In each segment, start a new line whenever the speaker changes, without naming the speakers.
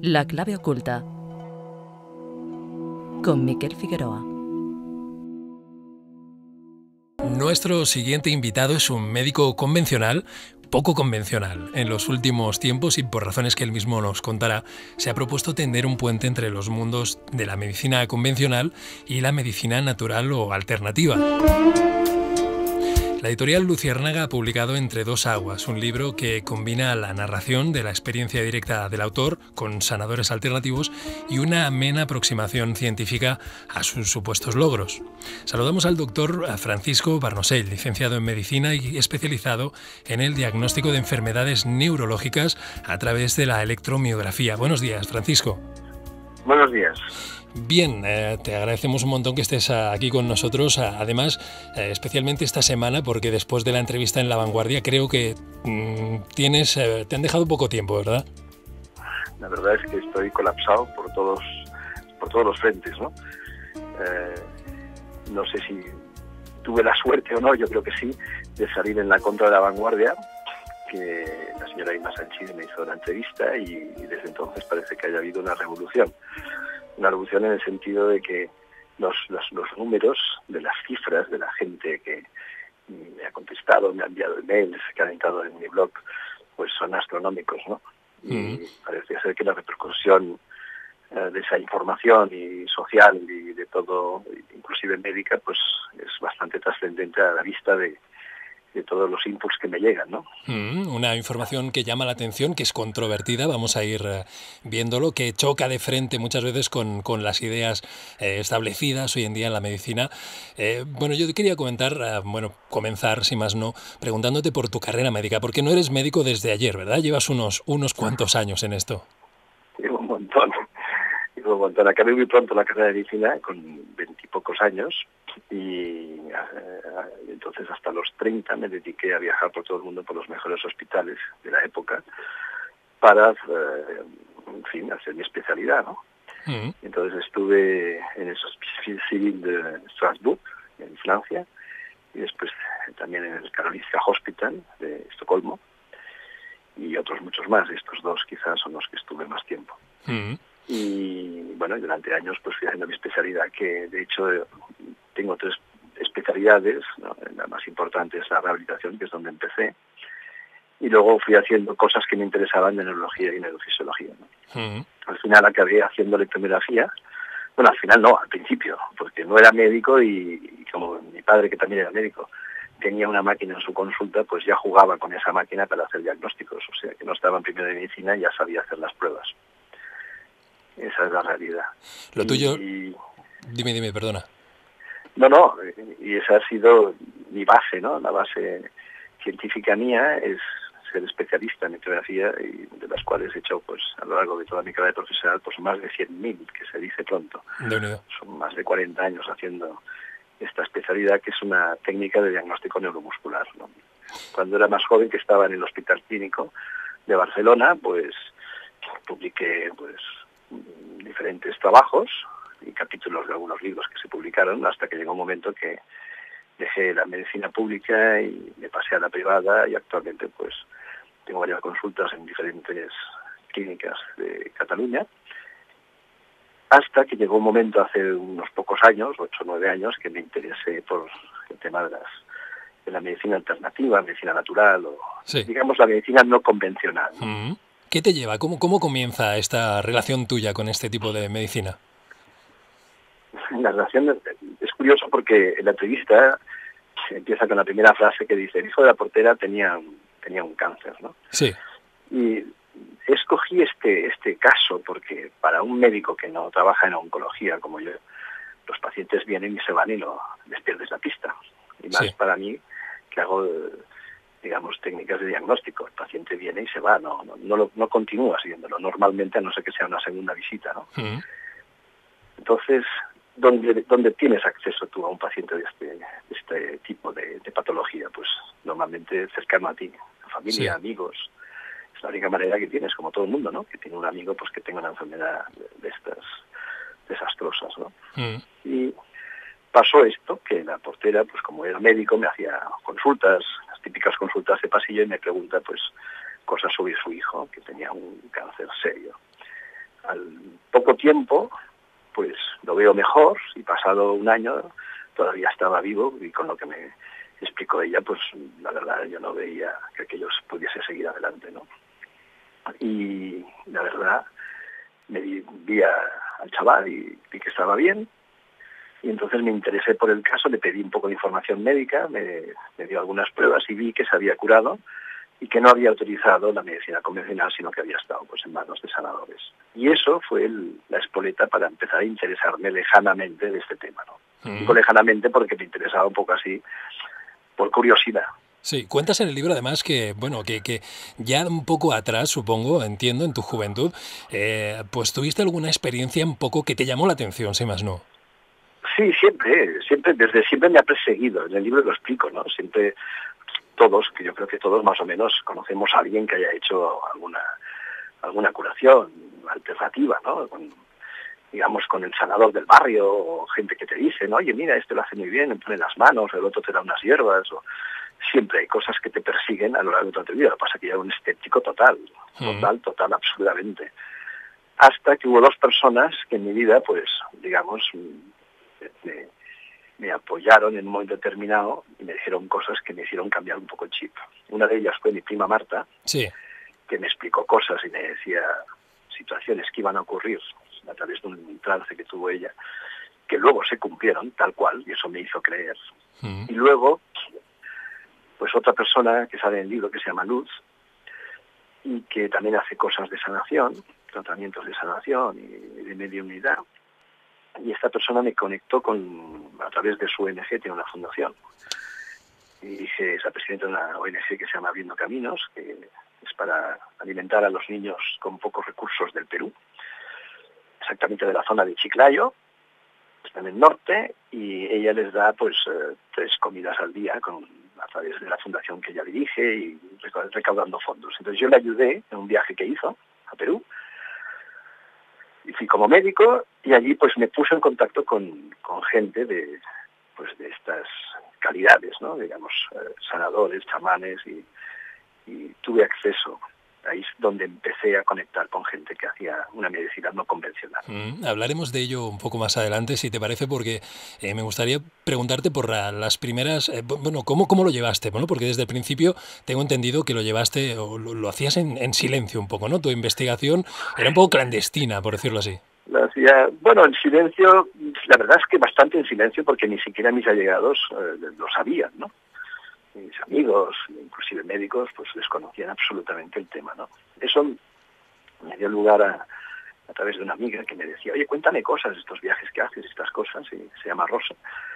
La clave oculta, con Miquel Figueroa.
Nuestro siguiente invitado es un médico convencional, poco convencional. En los últimos tiempos, y por razones que él mismo nos contará, se ha propuesto tender un puente entre los mundos de la medicina convencional y la medicina natural o alternativa. La editorial Luciérnaga ha publicado Entre dos aguas, un libro que combina la narración de la experiencia directa del autor con sanadores alternativos y una amena aproximación científica a sus supuestos logros. Saludamos al doctor Francisco Barnosell, licenciado en medicina y especializado en el diagnóstico de enfermedades neurológicas a través de la electromiografía. Buenos días, Francisco.
Buenos días.
Bien, te agradecemos un montón que estés aquí con nosotros, además, especialmente esta semana, porque después de la entrevista en La Vanguardia creo que te han dejado poco tiempo, ¿verdad?
La verdad es que estoy colapsado por todos los frentes, ¿no? No sé si tuve la suerte o no, yo creo que sí, de salir en la contra de La Vanguardia, que la señora Inma Sanchís me hizo la entrevista y desde entonces parece que haya habido una revolución. Una revolución en el sentido de que los números de las cifras de la gente que me ha contestado, me ha enviado emails, que ha entrado en mi blog, pues son astronómicos, ¿no? Y parece ser que la repercusión de esa información y social y de todo, inclusive médica, pues es bastante trascendente a la vista de todos los inputs que me llegan, ¿no?
Una información que llama la atención, que es controvertida, vamos a ir viéndolo, que choca de frente muchas veces con las ideas establecidas hoy en día en la medicina. Bueno, yo quería comenzar, sin más no, preguntándote por tu carrera médica, porque no eres médico desde ayer, ¿verdad? Llevas unos cuantos años en esto.
Llevo un montón. Acabé muy pronto la carrera de medicina, con 20 y pocos años, y entonces hasta los 30 me dediqué a viajar por todo el mundo, por los mejores hospitales de la época, para, hacer mi especialidad, ¿no? Entonces estuve en el Hospital Civil de Strasbourg, en Francia, y después también en el Karolinska Hospital de Estocolmo, y otros muchos más. Estos dos quizás son los que estuve más tiempo. Y bueno, durante años pues fui haciendo mi especialidad, que de hecho tengo 3 especialidades, ¿no? La más importante es la rehabilitación, que es donde empecé, y luego fui haciendo cosas que me interesaban de neurología y neurofisiología, ¿no? Al final acabé haciendo electromiografía. Bueno, al final no, al principio, porque no era médico y como mi padre, que también era médico, tenía una máquina en su consulta, pues ya jugaba con esa máquina para hacer diagnósticos, o sea que no estaba en primero de medicina y ya sabía hacer las pruebas. Esa es la realidad.
Lo tuyo... Dime, perdona.
No, y esa ha sido mi base, ¿no? La base científica mía es ser especialista en electromiografía, y de las cuales he hecho, pues, a lo largo de toda mi carrera profesional, pues más de 100.000, que se dice pronto. Son más de 40 años haciendo esta especialidad, que es una técnica de diagnóstico neuromuscular, ¿no? Cuando era más joven, que estaba en el Hospital Clínico de Barcelona, pues publiqué diferentes trabajos y capítulos de algunos libros que se publicaron, hasta que llegó un momento que dejé la medicina pública y me pasé a la privada, y actualmente pues tengo varias consultas en diferentes clínicas de Cataluña, hasta que llegó un momento hace unos pocos años, 8 o 9 años, que me interesé por el tema de la medicina alternativa, medicina natural, o digamos la medicina no convencional, ¿no?
¿Qué te lleva? ¿Cómo comienza esta relación tuya con este tipo de medicina?
La relación es curioso, porque en la entrevista empieza con la primera frase que dice: el hijo de la portera tenía un cáncer, ¿no?
Sí.
Y escogí este caso porque para un médico que no trabaja en oncología como yo, los pacientes vienen y se van y les pierdes la pista. Y más para mí, que hago, digamos, técnicas de diagnóstico. El paciente viene y se va, no continúa siguiéndolo normalmente, a no ser que sea una segunda visita, ¿no? Entonces, ¿dónde tienes acceso tú a un paciente de este tipo de patología? Pues normalmente cercano a ti, a familia, amigos. Es la única manera que tienes, como todo el mundo, ¿no? Que tiene un amigo pues que tenga una enfermedad de estas desastrosas, ¿no? Y pasó esto, que la portera, pues como era médico, me hacía consultas, las típicas consultas de pasillo, y me pregunta pues cosas sobre su hijo, que tenía un cáncer serio. al poco tiempo, pues lo veo mejor, y pasado un año todavía estaba vivo, y con lo que me explicó ella, pues la verdad yo no veía que aquello pudiese seguir adelante, ¿no? Y la verdad me vi al chaval y vi que estaba bien, y entonces me interesé por el caso, le pedí un poco de información médica, me dio algunas pruebas y vi que se había curado y que no había utilizado la medicina convencional, sino que había estado pues en manos de sanadores. Y eso fue la espoleta para empezar a interesarme lejanamente de este tema, ¿no? Digo lejanamente porque me interesaba un poco así, por curiosidad.
Sí, cuentas en el libro además que, bueno, que ya un poco atrás, supongo, entiendo, en tu juventud, pues tuviste alguna experiencia un poco que te llamó la atención, si más no.
Sí, siempre, desde siempre me ha perseguido. En el libro lo explico, ¿no? Siempre todos, que yo creo que todos más o menos conocemos a alguien que haya hecho alguna curación alternativa, ¿no? Digamos, con el sanador del barrio, o gente que te dice, ¿no? Oye, mira, este lo hace muy bien, me pone las manos, el otro te da unas hierbas, o siempre hay cosas que te persiguen a lo largo de toda tu vida. Lo que pasa es que yo era un escéptico total, absolutamente. Hasta que hubo dos personas que en mi vida, pues, digamos, me apoyaron en un momento determinado y me dijeron cosas que me hicieron cambiar un poco el chip. Una de ellas fue mi prima Marta,
sí,
que me explicó cosas y me decía situaciones que iban a ocurrir a través de un trance que tuvo ella, que luego se cumplieron tal cual, y eso me hizo creer. Y luego, pues otra persona que sale en el libro, que se llama Luz, y que también hace cosas de sanación, tratamientos de sanación y de mediunidad. Y esta persona me conectó a través de su ONG, tiene una fundación. Y es la presidenta de una ONG que se llama Abriendo Caminos, que es para alimentar a los niños con pocos recursos del Perú, exactamente de la zona de Chiclayo, está en el norte, y ella les da pues 3 comidas al día a través de la fundación que ella dirige y recaudando fondos. Entonces yo le ayudé en un viaje que hizo a Perú, y fui como médico, y allí pues me puse en contacto con gente de estas calidades, ¿no? Digamos, sanadores, chamanes, y tuve acceso. Ahí es donde empecé a conectar con gente que hacía una medicina no convencional.
Hablaremos de ello un poco más adelante, si te parece, porque me gustaría preguntarte por las primeras... bueno, ¿cómo lo llevaste? Bueno, porque desde el principio tengo entendido que lo llevaste, o lo hacías en silencio un poco, ¿no? Tu investigación era un poco clandestina, por decirlo así.
Lo hacía, bueno, en silencio, la verdad es que bastante en silencio, porque ni siquiera mis allegados lo sabían, ¿no? Mis amigos, inclusive médicos, pues desconocían absolutamente el tema, ¿no? Eso me dio lugar a través de una amiga que me decía, oye, cuéntame cosas, estos viajes que haces, estas cosas, y se llama Rosa.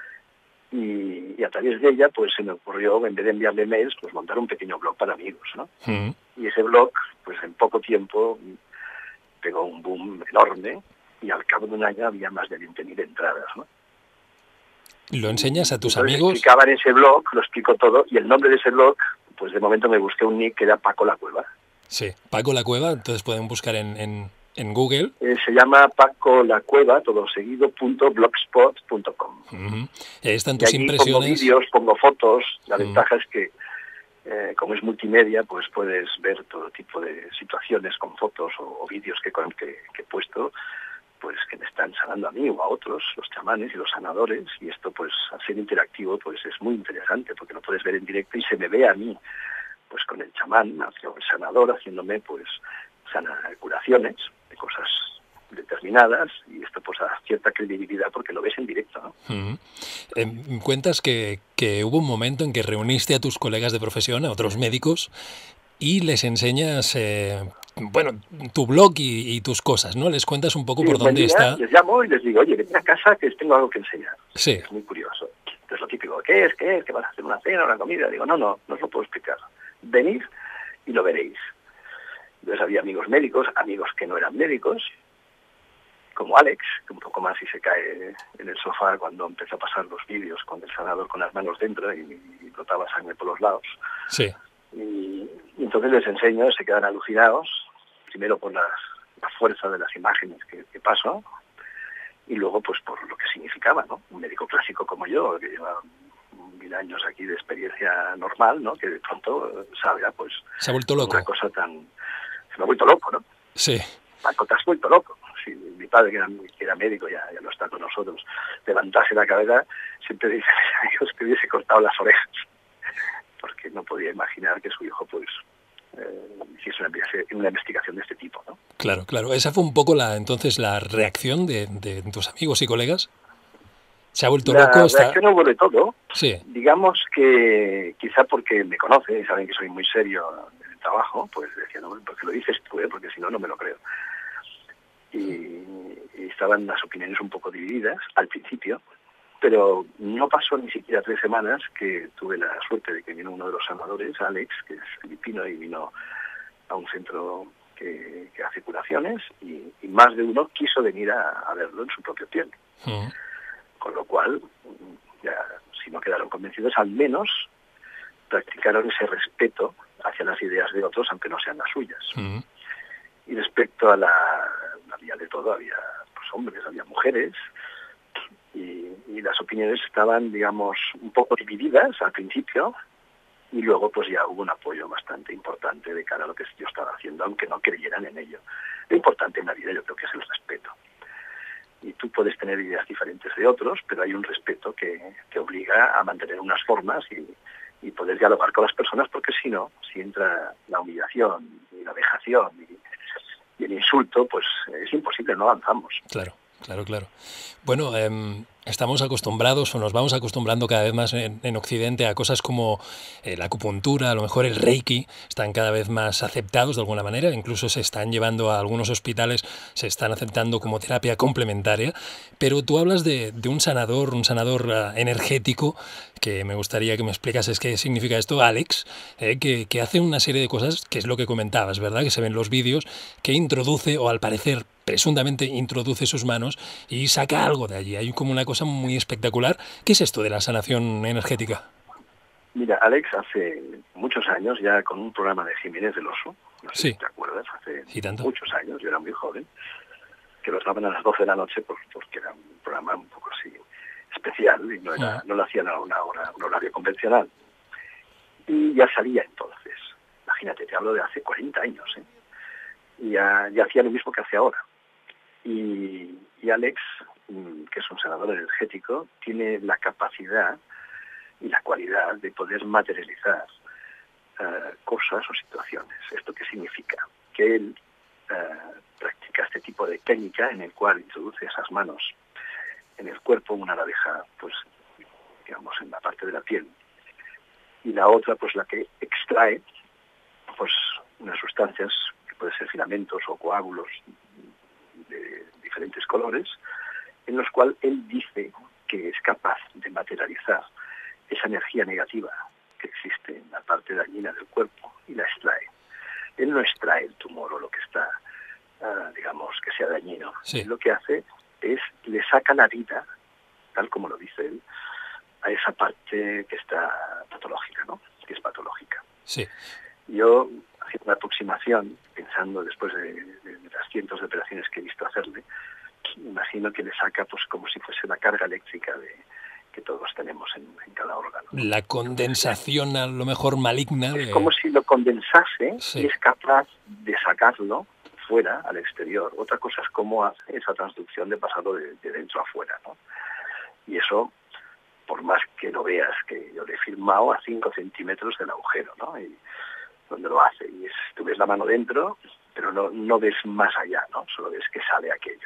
Y a través de ella, pues se me ocurrió, en vez de enviarle mails, pues montar un pequeño blog para amigos, ¿no? Y ese blog, pues en poco tiempo pegó un boom enorme, y al cabo de un año había más de 20.000 entradas, ¿no?
¿Lo enseñas a tus
Entonces,
amigos?
explicaba en ese blog, lo explico todo, y el nombre de ese blog, pues de momento me busqué un nick que era Paco la Cueva.
Sí, Paco la Cueva, entonces pueden buscar en Google.
Se llama Paco la Cueva, todo seguido, .blogspot.com.
Ahí están
Y
tus
allí
impresiones.
pongo vídeos, pongo fotos. La ventaja es que, como es multimedia, pues puedes ver todo tipo de situaciones con fotos o vídeos que he puesto, pues que me están sanando a mí o a otros, los chamanes y los sanadores, y esto pues al ser interactivo pues es muy interesante, porque lo puedes ver en directo y se me ve a mí pues con el chamán, el sanador, haciéndome pues curaciones de cosas determinadas, y esto pues da cierta credibilidad porque lo ves en directo, ¿no?
Cuentas que hubo un momento en que reuniste a tus colegas de profesión, a otros médicos, y les enseñas, bueno, tu blog y tus cosas, ¿no? Les cuentas un poco por dónde está.
Les llamo y les digo, oye, ven a casa que tengo algo que enseñar.
Sí.
Es muy curioso. Entonces lo típico, ¿qué es? ¿Qué vas a hacer una cena, una comida? Digo, no os lo puedo explicar. Venid y lo veréis. Entonces había amigos médicos, amigos que no eran médicos, como Alex, que un poco más y se cae en el sofá cuando empezó a pasar los vídeos con el sanador con las manos dentro y brotaba sangre por los lados.
Sí.
Y entonces les enseño, se quedan alucinados, primero por la fuerza de las imágenes que paso, y luego pues por lo que significaba, ¿no? Un médico clásico como yo, que lleva 1000 años aquí de experiencia normal, ¿no? Que de pronto sabe, pues...
Se ha vuelto loco.
Una cosa tan... Se me ha vuelto loco, ¿no?
Sí.
Paco, te has vuelto loco. mi padre, que era médico, ya no está con nosotros, levantase la cabeza, siempre dice a mis amigos que hubiese cortado las orejas, porque no podía imaginar que su hijo pues hiciese una investigación de este tipo, ¿no?
Claro, claro. Esa fue un poco entonces la reacción de tus amigos y colegas. ¿Se ha vuelto loco?
La reacción hubo de todo.
Sí.
Digamos que quizá porque me conocen y saben que soy muy serio en el trabajo, pues decían, no, porque lo dices tú, porque si no, no me lo creo. Y estaban las opiniones un poco divididas al principio, pero no pasó ni siquiera 3 semanas que tuve la suerte de que vino uno de los sanadores, Alex, que es filipino, y vino a un centro que hace curaciones, y más de uno quiso venir a verlo en su propia piel. Con lo cual, ya, si no quedaron convencidos, al menos practicaron ese respeto hacia las ideas de otros, aunque no sean las suyas. Y respecto había de todo, había pues, hombres, había mujeres, y las opiniones estaban, digamos, un poco divididas al principio, y luego pues ya hubo un apoyo bastante importante de cara a lo que yo estaba haciendo, aunque no creyeran en ello. Lo importante en la vida yo creo que es el respeto. Y tú puedes tener ideas diferentes de otros, pero hay un respeto que te obliga a mantener unas formas y poder dialogar con las personas, porque si no, si entra la humillación y la vejación y el insulto, pues es imposible, no avanzamos.
Claro. Bueno, estamos acostumbrados o nos vamos acostumbrando cada vez más en Occidente a cosas como la acupuntura, a lo mejor el Reiki, están cada vez más aceptados de alguna manera, incluso se están llevando a algunos hospitales, se están aceptando como terapia complementaria, pero tú hablas de un sanador energético, que me gustaría que me explicases qué significa esto, Alex, que hace una serie de cosas, que es lo que comentabas, ¿verdad? Que se ven los vídeos, que introduce, o al parecer presuntamente introduce sus manos y saca algo de allí. Hay como una cosa muy espectacular. ¿Qué es esto de la sanación energética?
Mira, Alex hace muchos años, ya con un programa de Jiménez del Oso, no sé si te acuerdas, hace muchos años, yo era muy joven, que los daban a las 12 de la noche porque era un programa un poco así especial y no lo hacían a un horario convencional. Y ya salía entonces. Imagínate, te hablo de hace 40 años, ¿eh? Y ya hacía lo mismo que hace ahora. Y Alex, que es un sanador energético, tiene la capacidad y la cualidad de poder materializar cosas o situaciones. ¿Esto qué significa? Que él practica este tipo de técnica en el cual introduce esas manos en el cuerpo, una la deja, pues, digamos, en la parte de la piel, y la otra, pues, la que extrae, pues, unas sustancias que pueden ser filamentos o coágulos de diferentes colores, en los cuales él dice que es capaz de materializar esa energía negativa que existe en la parte dañina del cuerpo y la extrae. Él no extrae el tumor o lo que está, digamos, que sea dañino.
Sí.
Él lo que hace es le saca la vida, tal como lo dice él, a esa parte que está patológica, ¿no? Que es patológica.
Sí.
Yo, haciendo una aproximación, pensando después de las cientos de operaciones que he visto hacerle, imagino que le saca pues como si fuese una carga eléctrica que todos tenemos en cada órgano, ¿no?
La condensación a lo mejor maligna.
Es como si lo condensase,
sí,
y es capaz de sacarlo fuera, al exterior. Otra cosa es cómo hace esa transducción de pasarlo de dentro a fuera, ¿no? Y eso, por más que lo veas, que yo le he filmado a 5 centímetros del agujero, ¿no? Y donde lo hace. Y tú ves la mano dentro, pero no ves más allá, ¿no? Solo ves que sale aquello.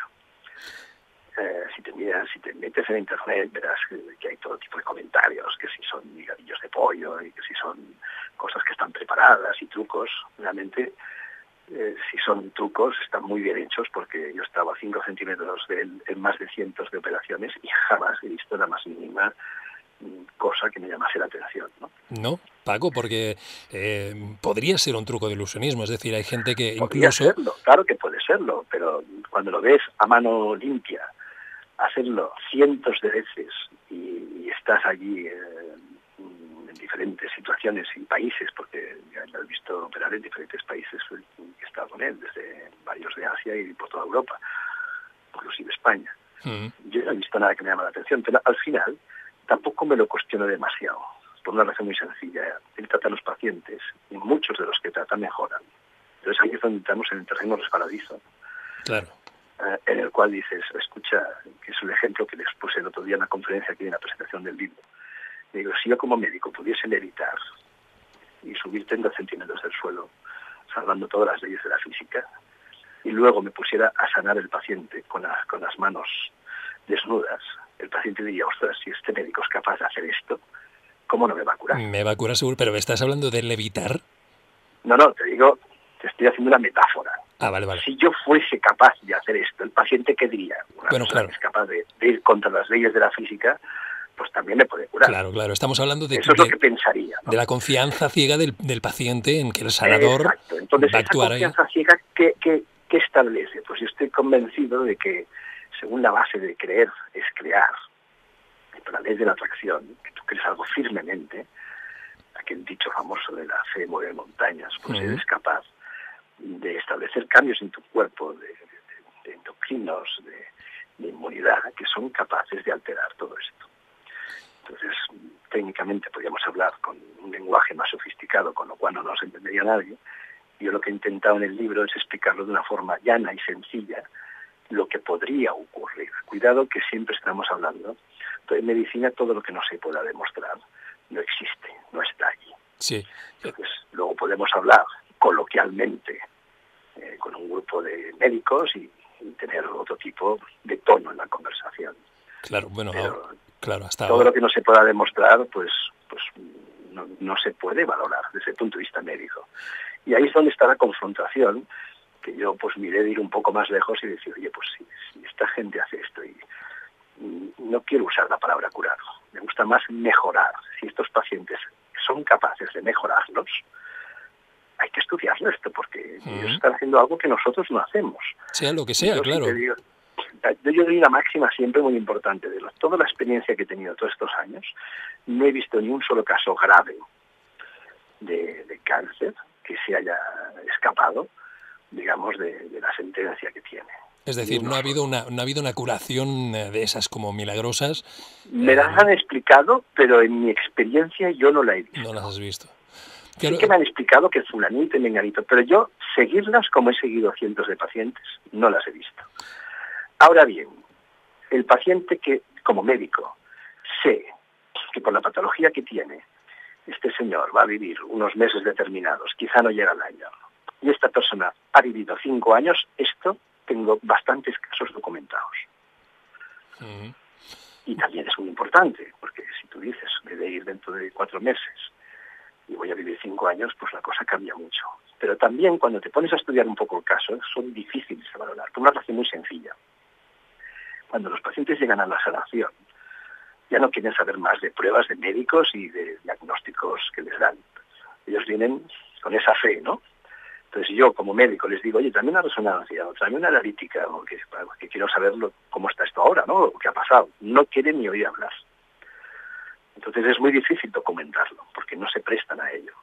Si te metes en internet, verás que hay todo tipo de comentarios, que si son higadillos de pollo y que si son cosas que están preparadas y trucos. Realmente, si son trucos, están muy bien hechos, porque yo estaba a 5 centímetros de él en más de cientos de operaciones y jamás he visto la más mínima cosa que me llamase la atención, ¿no?
No, Paco, porque podría ser un truco de ilusionismo, es decir, hay gente que
podría
incluso...
serlo, claro que puede serlo, pero cuando lo ves a mano limpia, hacerlo cientos de veces y estás allí en diferentes situaciones y países, porque ya lo he visto operar en diferentes países que he estado con él, desde varios de Asia y por toda Europa, inclusive España. Yo no he visto nada que me llame la atención, pero al final tampoco me lo cuestiono demasiado, por una razón muy sencilla. Él trata a los pacientes y muchos de los que trata mejoran. Entonces ahí es donde entramos en el terreno resbaladizo.
Claro.
en el cual dices, escucha, que es el ejemplo que les puse el otro día en la conferencia aquí en la presentación del libro. Digo, si yo como médico pudiese levitar y subir 30 centímetros del suelo, salvando todas las leyes de la física, y luego me pusiera a sanar el paciente con las manos desnudas, el paciente diría, ostras, si este médico es capaz de hacer esto, ¿cómo no me va a curar?
Me va a curar seguro, pero ¿me estás hablando de levitar?
No, te digo, te estoy haciendo una metáfora.
Ah, vale.
Si yo fuese capaz de hacer esto, ¿el paciente qué diría? Una persona que es capaz de ir contra las leyes de la física, pues también me puede curar.
Claro, estamos hablando de...
Eso es lo que pensaría, ¿no?
De la confianza ciega del paciente en que el sanador
Exacto. Entonces,
va a actuar ahí.
Esa confianza ciega, ¿qué establece? Pues yo estoy convencido de que, según la base de creer es crear, y por la ley de la atracción, que tú crees algo firmemente, aquel dicho famoso de la fe mueve montañas, pues eres capaz de establecer cambios en tu cuerpo, de endocrinos, de inmunidad, que son capaces de alterar todo esto. Entonces, técnicamente podríamos hablar con un lenguaje más sofisticado, con lo cual no nos entendería nadie. Yo lo que he intentado en el libro es explicarlo de una forma llana y sencilla, lo que podría ocurrir. Cuidado que siempre estamos hablando. En medicina todo lo que no se pueda demostrar no existe, no está allí.
Sí.
Entonces, luego podemos hablar coloquialmente con un grupo de médicos y tener otro tipo de tono en la conversación.
Claro, bueno, hasta
todo lo que no se pueda demostrar, pues no se puede valorar desde el punto de vista médico. Y ahí es donde está la confrontación, que yo pues miré de ir un poco más lejos y decir, oye, pues si esta gente hace esto, y no quiero usar la palabra curar, me gusta más mejorar. Si estos pacientes son capaces de mejorarlos, hay que estudiarlo esto, porque ellos están haciendo algo que nosotros no hacemos.
Sea lo que sea, claro.
Yo doy una máxima siempre muy importante. De toda la experiencia que he tenido todos estos años, no he visto ni un solo caso grave de cáncer que se haya escapado, digamos, de la sentencia que tiene.
Es decir, no ha habido una curación de esas como milagrosas.
Me las han explicado, pero en mi experiencia yo no la he visto.
No las has visto.
Sí que me han explicado que fulanito y menganito, pero yo seguirlas como he seguido a cientos de pacientes, no las he visto. Ahora bien, el paciente que, como médico, sé que por la patología que tiene, este señor va a vivir unos meses determinados, quizá no llega al año, y esta persona ha vivido 5 años, esto tengo bastantes casos documentados. Y también es muy importante, porque si tú dices, me voy a ir dentro de 4 meses y voy a vivir 5 años, pues la cosa cambia mucho. Pero también cuando te pones a estudiar un poco el caso, son difíciles de valorar, por una razón muy sencilla. Cuando los pacientes llegan a la sanación, ya no quieren saber más de pruebas de médicos y de diagnósticos que les dan. Ellos vienen con esa fe, ¿no? Entonces yo, como médico, les digo, oye, tráeme una resonancia, o tráeme una analítica, que quiero saber cómo está esto ahora, ¿no? Lo que ha pasado. No quieren ni oír hablar. Entonces es muy difícil documentarlo, porque no se prestan a ello.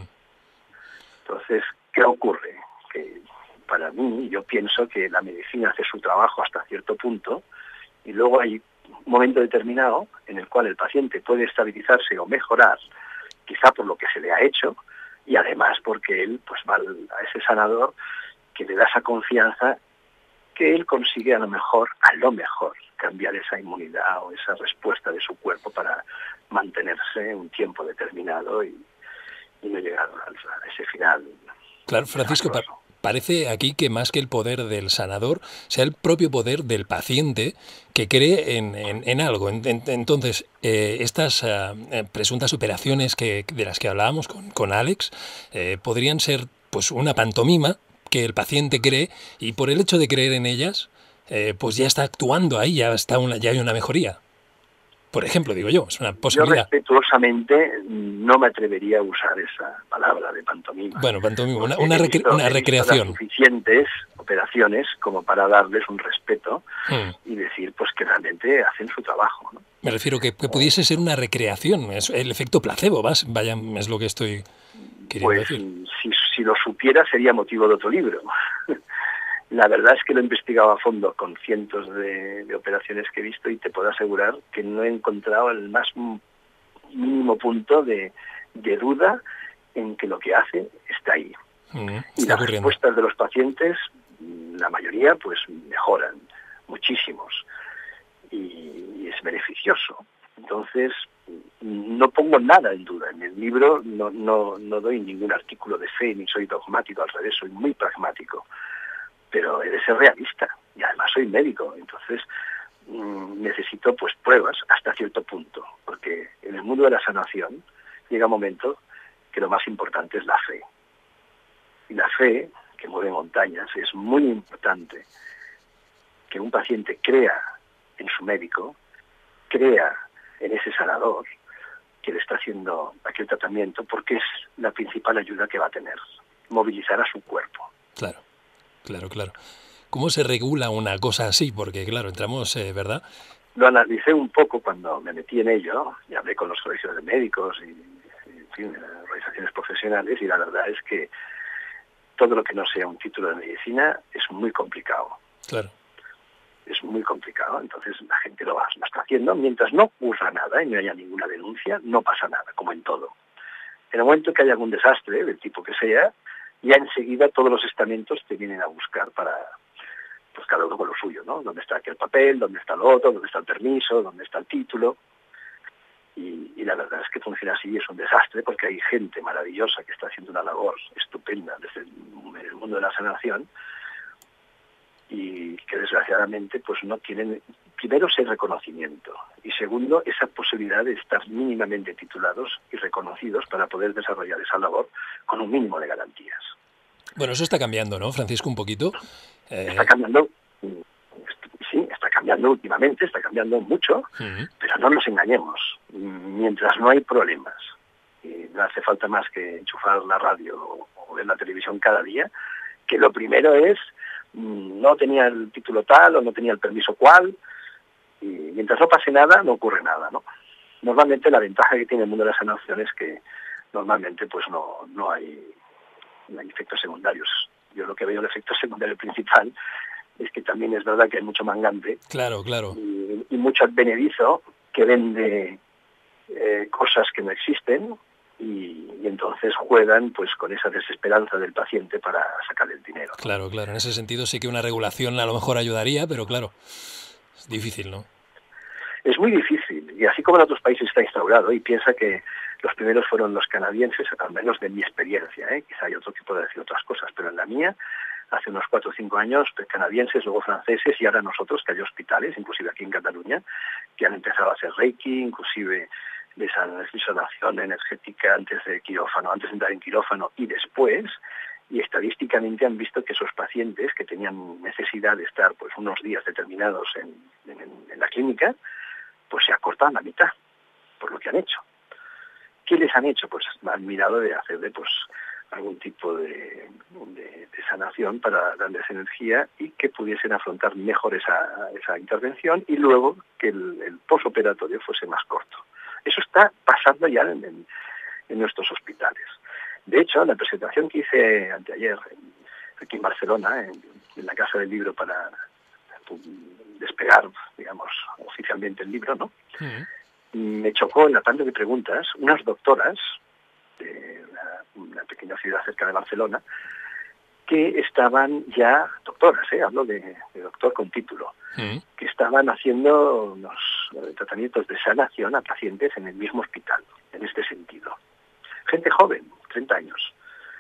Entonces, ¿qué ocurre? Que para mí, yo pienso que la medicina hace su trabajo hasta cierto punto, y luego hay un momento determinado en el cual el paciente puede estabilizarse o mejorar, quizá por lo que se le ha hecho, y además porque él pues va a ese sanador que le da esa confianza que él consigue a lo mejor, cambiar esa inmunidad o esa respuesta de su cuerpo para mantenerse un tiempo determinado y no llegar a ese final.
Claro, Francisco, parece aquí que más que el poder del sanador, sea el propio poder del paciente que cree en algo. Entonces, estas presuntas operaciones de las que hablábamos con Alex podrían ser pues una pantomima que el paciente cree, y por el hecho de creer en ellas, pues ya está actuando ahí, ya hay una mejoría. Por ejemplo, digo yo, es una posibilidad.
Yo respetuosamente no me atrevería a usar esa palabra de pantomima.
Bueno, pantomima, una recreación.
Las suficientes operaciones como para darles un respeto y decir pues que realmente hacen su trabajo, ¿no?
Me refiero que pudiese ser una recreación, es el efecto placebo, vaya, es lo que estoy queriendo decir.
Si lo supiera sería motivo de otro libro. La verdad es que lo he investigado a fondo con cientos de operaciones que he visto y te puedo asegurar que no he encontrado el más mínimo punto de duda en que lo que hace está ahí. Y las respuestas de los pacientes la mayoría pues mejoran, muchísimos, y es beneficioso. Entonces, no pongo nada en duda. En el libro no doy ningún artículo de fe, ni soy dogmático, al revés, soy muy pragmático. Pero he de ser realista, y además soy médico, entonces necesito pues pruebas hasta cierto punto, porque en el mundo de la sanación llega un momento que lo más importante es la fe. Y la fe, que mueve montañas, es muy importante que un paciente crea en su médico, crea en ese sanador que le está haciendo aquel tratamiento, porque es la principal ayuda que va a tener, movilizar a su cuerpo.
Claro. ¿Cómo se regula una cosa así? Porque, claro, entramos, ¿verdad?
Lo analicé un poco cuando me metí en ello, y hablé con los colegios de médicos y en fin, organizaciones profesionales, y la verdad es que todo lo que no sea un título de medicina es muy complicado.
Claro.
Es muy complicado, entonces la gente lo está haciendo. Mientras no ocurra nada y no haya ninguna denuncia, no pasa nada, como en todo. En el momento que haya algún desastre, del tipo que sea, ya enseguida todos los estamentos te vienen a buscar para, pues cada uno con lo suyo, ¿no? ¿Dónde está aquel papel? ¿Dónde está el otro? ¿Dónde está el permiso? ¿Dónde está el título? Y la verdad es que funciona así, es un desastre, porque hay gente maravillosa que está haciendo una labor estupenda desde el mundo de la sanación, y que desgraciadamente pues no tienen, primero, ese reconocimiento, y segundo, esa posibilidad de estar mínimamente titulados y reconocidos para poder desarrollar esa labor con un mínimo de garantías.
Bueno, eso está cambiando, ¿no, Francisco, un poquito?
Está cambiando, sí, está cambiando últimamente, está cambiando mucho, pero no nos engañemos, mientras no hay problemas, y no hace falta más que enchufar la radio o ver la televisión cada día, que lo primero es no tenía el título tal o no tenía el permiso cual, y mientras no pase nada, no ocurre nada, ¿no? Normalmente la ventaja que tiene el mundo de la sanación es que normalmente pues no hay efectos secundarios. Yo lo que veo el efecto secundario principal es que también es verdad que hay mucho mangante,
claro,
y mucho advenedizo que vende cosas que no existen, y entonces juegan pues con esa desesperanza del paciente para sacar el dinero, ¿no?
Claro, en ese sentido sí que una regulación a lo mejor ayudaría, pero claro, es difícil, ¿no?
Es muy difícil, y así como en otros países está instaurado, y piensa que los primeros fueron los canadienses, al menos de mi experiencia, quizá hay otro que pueda decir otras cosas, pero en la mía, hace unos 4 o 5 años, canadienses, luego franceses, y ahora nosotros, que hay hospitales, inclusive aquí en Cataluña, que han empezado a hacer Reiki, inclusive de sanación energética antes de quirófano, antes de entrar en quirófano y después, y estadísticamente han visto que esos pacientes que tenían necesidad de estar pues unos días determinados en la clínica, pues se acortan la mitad por lo que han hecho. ¿Qué les han hecho? Pues han mirado de hacerle pues algún tipo de sanación para darles energía y que pudiesen afrontar mejor esa intervención, y luego que el posoperatorio fuese más corto. Eso está pasando ya en nuestros hospitales. De hecho, en la presentación que hice anteayer aquí en Barcelona, en la Casa del Libro, para despegar, digamos, oficialmente el libro, ¿no? Me chocó en la tanda de preguntas unas doctoras de una pequeña ciudad cerca de Barcelona, que estaban ya, doctoras, hablo de doctor con título, que estaban haciendo unos tratamientos de sanación a pacientes en el mismo hospital, en este sentido. Gente joven, 30 años.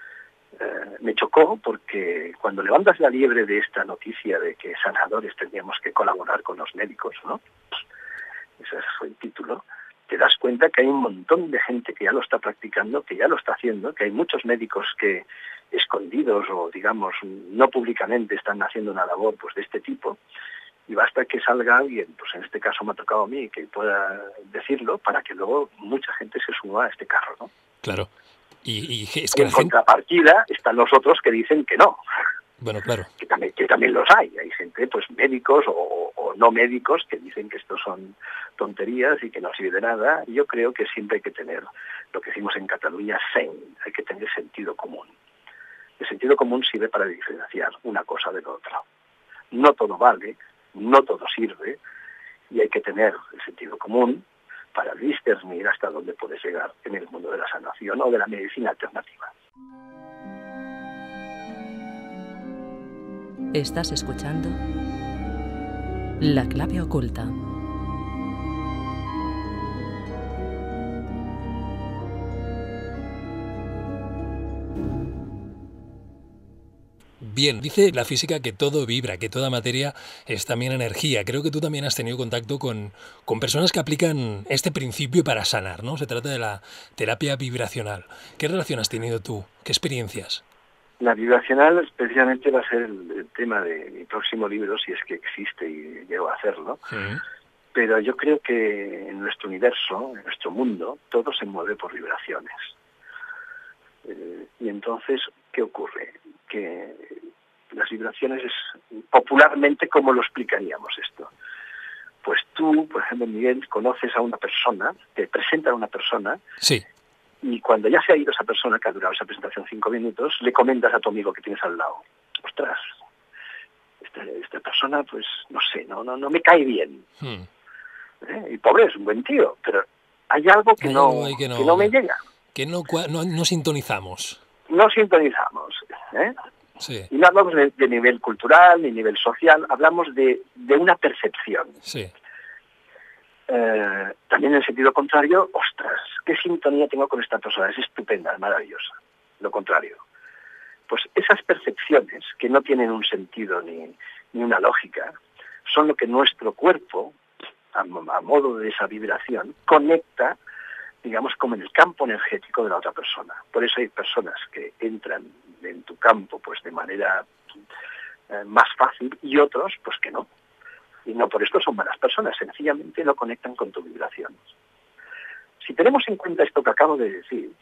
Me chocó porque cuando levantas la liebre de esta noticia de que sanadores tendríamos que colaborar con los médicos, ¿no? Ese fue el título. Te das cuenta que hay un montón de gente que ya lo está practicando, que ya lo está haciendo, que hay muchos médicos que escondidos o, digamos, no públicamente están haciendo una labor pues de este tipo, y basta que salga alguien, pues en este caso me ha tocado a mí, que pueda decirlo para que luego mucha gente se suba a este carro, ¿no?
Claro. Y es que
en contrapartida están los otros que dicen que no.
Bueno, claro.
Que también los hay. Hay gente, pues médicos o no médicos, que dicen que esto son tonterías y que no sirve de nada. Y yo creo que siempre hay que tener lo que decimos en Cataluña, sen, hay que tener sentido común. El sentido común sirve para diferenciar una cosa de la otra. No todo vale, no todo sirve, y hay que tener el sentido común para discernir hasta dónde puedes llegar en el mundo de la sanación o de la medicina alternativa.
Estás escuchando La Clave Oculta.
Bien, dice la física que todo vibra, que toda materia es también energía. Creo que tú también has tenido contacto con personas que aplican este principio para sanar, ¿no? Se trata de la terapia vibracional. ¿Qué relación has tenido tú? ¿Qué experiencias?
La vibracional especialmente va a ser el tema de mi próximo libro, si es que existe y llego a hacerlo. Pero yo creo que en nuestro universo, en nuestro mundo, todo se mueve por vibraciones. Y entonces, ¿qué ocurre? Que las vibraciones es popularmente, ¿cómo lo explicaríamos esto? Pues tú, por ejemplo, Miguel, conoces a una persona, te presentan a una persona,
sí,
y cuando ya se ha ido esa persona, que ha durado esa presentación 5 minutos, le comentas a tu amigo que tienes al lado: ostras, esta persona, pues no sé, no me cae bien. Y pobre, es un buen tío, pero hay algo que no me llega.
Que no sintonizamos.
No sintonizamos, ¿eh?
Sí.
Y no hablamos de nivel cultural ni nivel social, hablamos de una percepción.
Sí.
También en el sentido contrario, ostras, qué sintonía tengo con esta persona, es estupenda, es maravillosa. Lo contrario. Pues esas percepciones, que no tienen un sentido ni una lógica, son lo que nuestro cuerpo, a modo de esa vibración, conecta, digamos, como en el campo energético de la otra persona. Por eso hay personas que entran en tu campo pues de manera más fácil y otros pues que no. Y no por esto son malas personas, sencillamente no conectan con tu vibración. Si tenemos en cuenta esto que acabo de decir,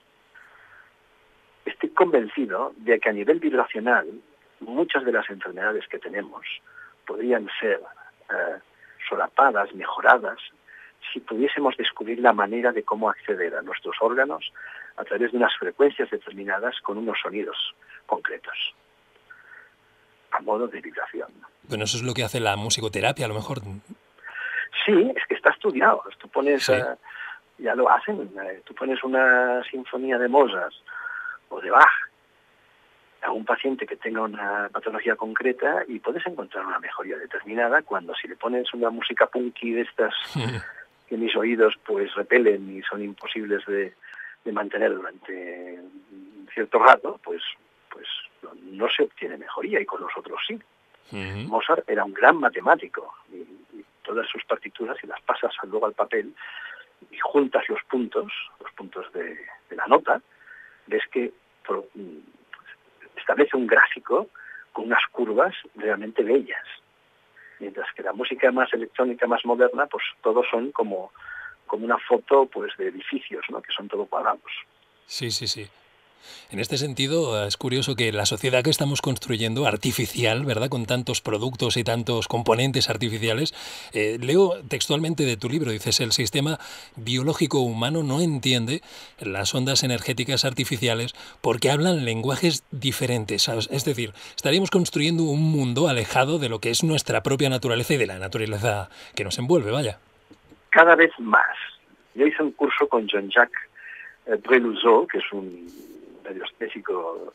estoy convencido de que a nivel vibracional muchas de las enfermedades que tenemos podrían ser solapadas, mejoradas, si pudiésemos descubrir la manera de cómo acceder a nuestros órganos a través de unas frecuencias determinadas con unos sonidos concretos, a modo de vibración.
Bueno, eso es lo que hace la musicoterapia, a lo mejor.
Sí, es que está estudiado. Tú pones,
sí.
Ya lo hacen, tú pones una sinfonía de Mozart o de Bach a un paciente que tenga una patología concreta y puedes encontrar una mejoría determinada cuando si le pones una música punky de estas que mis oídos pues repelen y son imposibles de mantener durante cierto rato, pues no se obtiene mejoría y con los otros sí. Mozart era un gran matemático y todas sus partituras, si las pasas luego al papel y juntas los puntos de la nota, ves que establece un gráfico con unas curvas realmente bellas. Mientras que la música más electrónica, más moderna, pues todos son como una foto pues de edificios, ¿no? Que son todo cuadrados.
Sí. En este sentido, es curioso que la sociedad que estamos construyendo, artificial, ¿verdad?, con tantos productos y tantos componentes artificiales, leo textualmente de tu libro, dices, el sistema biológico humano no entiende las ondas energéticas artificiales porque hablan lenguajes diferentes. Es decir, estaríamos construyendo un mundo alejado de lo que es nuestra propia naturaleza y de la naturaleza que nos envuelve, vaya.
Cada vez más. Yo hice un curso con Jean-Jacques Breluzot, que es un radiestésico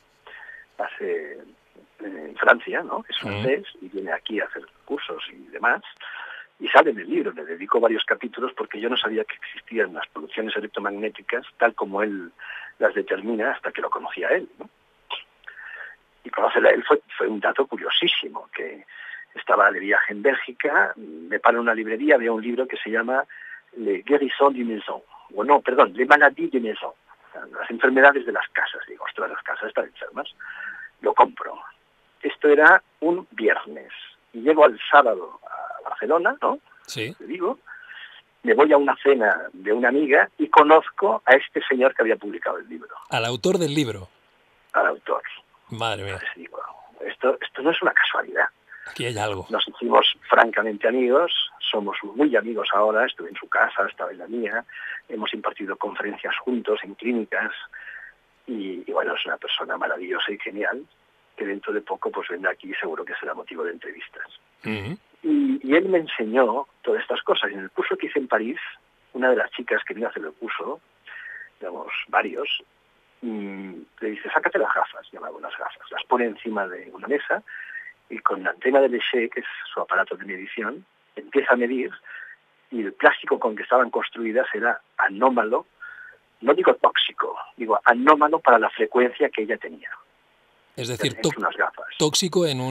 en Francia, ¿no? Es francés y viene aquí a hacer cursos y demás, y sale en el libro. Le dedico varios capítulos porque yo no sabía que existían las producciones electromagnéticas tal como él las determina hasta que lo conocía él, ¿no? Y conocerla a él fue un dato curiosísimo, que estaba de viaje en Bélgica, me paro en una librería, veo un libro que se llama Les guérissons du maison, o no, perdón, Les maladies de maison, las enfermedades de las casas. Digo, ostras, las casas están enfermas. Lo compro. Esto era un viernes. Y llego al sábado a Barcelona, ¿no?
Sí.
Te digo, me voy a una cena de una amiga y conozco a este señor que había publicado el libro.
Al autor del libro.
Al autor.
Madre mía.
Entonces digo, esto no es una casualidad.
Aquí hay algo.
Nos hicimos francamente amigos, somos muy amigos ahora, estuve en su casa, estaba en la mía, hemos impartido conferencias juntos en clínicas y bueno, es una persona maravillosa y genial que dentro de poco pues vendrá aquí y seguro que será motivo de entrevistas. Y él me enseñó todas estas cosas. En el curso que hice en París, una de las chicas que vino a hacer el curso, digamos, varios, le dice, sácate las gafas, llama unas gafas, las pone encima de una mesa y con la antena de Leger, que es su aparato de medición, empieza a medir, y el plástico con que estaban construidas era anómalo, no digo tóxico, digo anómalo para la frecuencia que ella tenía.
Es decir,
unas gafas.
Tóxico en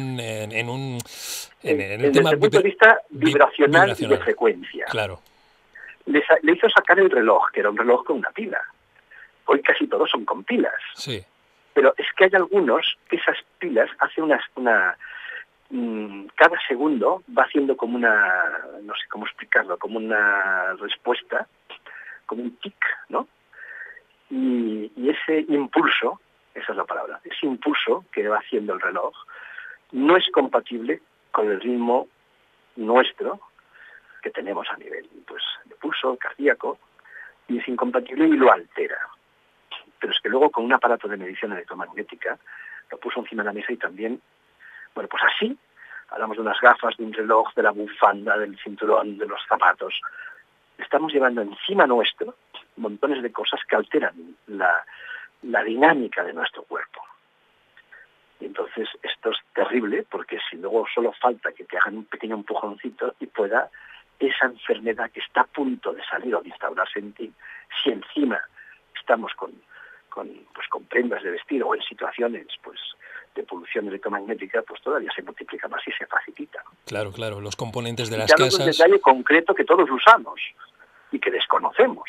el
desde
tema
el punto de vista vibracional y de frecuencia.
Claro.
Le hizo sacar el reloj, que era un reloj con una pila. Hoy casi todos son con pilas.
Sí.
Pero es que hay algunos que esas pilas hacen cada segundo va haciendo como no sé cómo explicarlo, como una respuesta, como un tic, ¿no? Y ese impulso, esa es la palabra, ese impulso que va haciendo el reloj no es compatible con el ritmo nuestro que tenemos a nivel pues de pulso cardíaco, y es incompatible y lo altera. Pero es que luego con un aparato de medición electromagnética lo puso encima de la mesa y también, bueno, pues así, hablamos de unas gafas, de un reloj, de la bufanda, del cinturón, de los zapatos. Estamos llevando encima nuestro montones de cosas que alteran la dinámica de nuestro cuerpo. Y entonces esto es terrible, porque si luego solo falta que te hagan un pequeño empujoncito y pueda esa enfermedad que está a punto de salir o de instaurarse en ti, si encima estamos con prendas de vestir o en situaciones pues de polución electromagnética, pues todavía se multiplica más y se facilita.
Claro, los componentes de las
casas.
casas.
Es un detalle concreto que todos usamos y que desconocemos.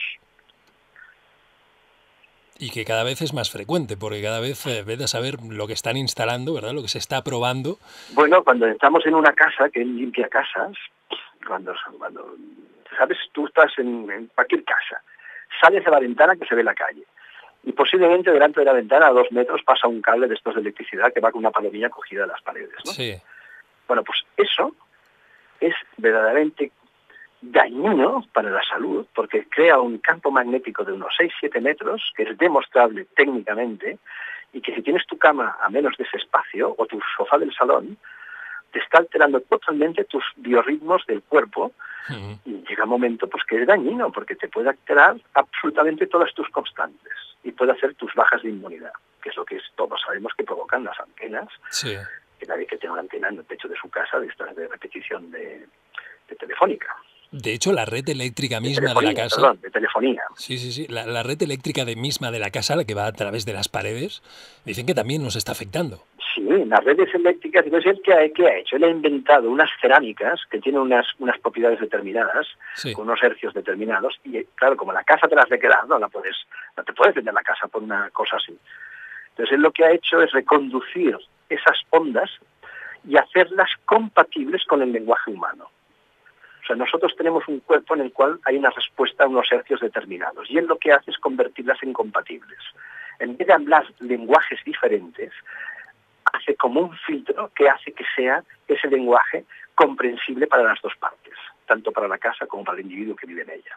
Y que cada vez es más frecuente, porque cada vez vete a saber lo que están instalando, ¿verdad? Lo que se está probando.
Bueno, cuando estamos en una casa, que él limpia casas, cuando sabes, tú estás en cualquier casa, sales a la ventana que se ve la calle, y posiblemente delante de la ventana a 2 metros pasa un cable de estos de electricidad que va con una palomilla cogida de las paredes, ¿no?
Sí.
Bueno, pues eso es verdaderamente dañino para la salud, porque crea un campo magnético de unos 6-7 metros, que es demostrable técnicamente, y que si tienes tu cama a menos de ese espacio, o tu sofá del salón, te está alterando totalmente tus biorritmos del cuerpo, y llega un momento pues que es dañino, porque te puede alterar absolutamente todas tus constantes, y puede hacer tus bajas de inmunidad, que es lo que todos sabemos que provocan las antenas.
Sí.
Que nadie que tenga una antena en el techo de su casa, de estas de repetición de telefónica.
De hecho, la red eléctrica misma de la casa...
Perdón, de telefonía.
Sí. La red eléctrica misma de la casa, la que va a través de las paredes, dicen que también nos está afectando.
Sí, las redes eléctricas, entonces, ¿qué ha hecho? Él ha inventado unas cerámicas que tienen unas propiedades determinadas,
sí,
con unos hercios determinados, y claro, como la casa te las de quedar, no te puedes vender la casa por una cosa así. Entonces, él lo que ha hecho es reconducir esas ondas y hacerlas compatibles con el lenguaje humano. O sea, nosotros tenemos un cuerpo en el cual hay una respuesta a unos hercios determinados, y él lo que hace es convertirlas en compatibles. En vez de hablar lenguajes diferentes, hace como un filtro que hace que sea ese lenguaje comprensible para las dos partes, tanto para la casa como para el individuo que vive en ella.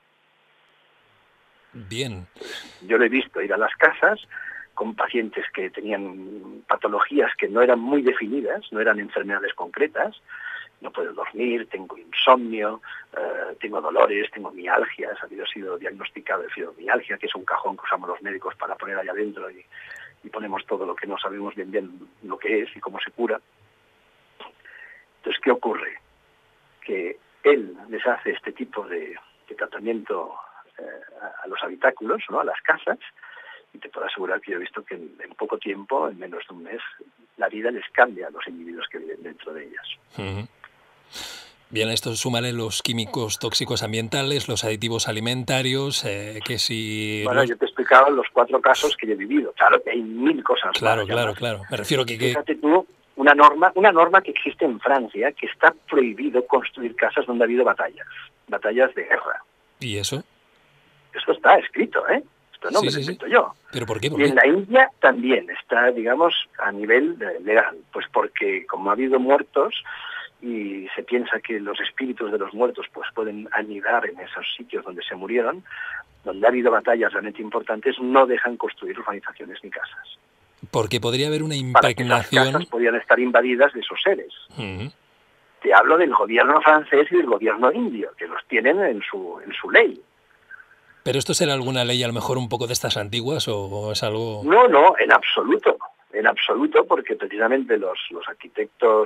Bien.
Yo lo he visto ir a las casas con pacientes que tenían patologías que no eran muy definidas, no eran enfermedades concretas. No puedo dormir, tengo insomnio, tengo dolores, tengo mialgias, ha sido diagnosticado de fibromialgia, que es un cajón que usamos los médicos para poner allá adentro y ponemos todo lo que no sabemos bien lo que es y cómo se cura. Entonces, ¿qué ocurre? Que él les hace este tipo de tratamiento a los habitáculos, ¿no?, a las casas, y te puedo asegurar que yo he visto que en poco tiempo, en menos de un mes, la vida les cambia a los individuos que viven dentro de ellas.
Uh-huh. Bien, esto súmale los químicos tóxicos ambientales, los aditivos alimentarios, que si...
Bueno, yo te he explicado los 4 casos que yo he vivido. Claro que hay 1000 cosas
claro,
más.
Claro. Me refiero a que...
Fíjate tú, una norma que existe en Francia, que está prohibido construir casas donde ha habido batallas de guerra.
¿Y eso?
Eso está escrito, ¿eh? Esto no me lo invento yo.
¿Pero por qué?
Y en la India también está, digamos, a nivel legal. Pues porque como ha habido muertos y se piensa que los espíritus de los muertos pues pueden anidar en esos sitios donde se murieron, donde ha habido batallas realmente importantes, no dejan construir urbanizaciones ni casas.
Porque podría haber una
Para que
impregnación...
esas casas podían estar invadidas de esos seres.
Uh-huh.
Te hablo del gobierno francés y del gobierno indio, que los tienen en su ley.
¿Pero esto será alguna ley a lo mejor un poco de estas antiguas o es algo...?
No, en absoluto, porque precisamente los arquitectos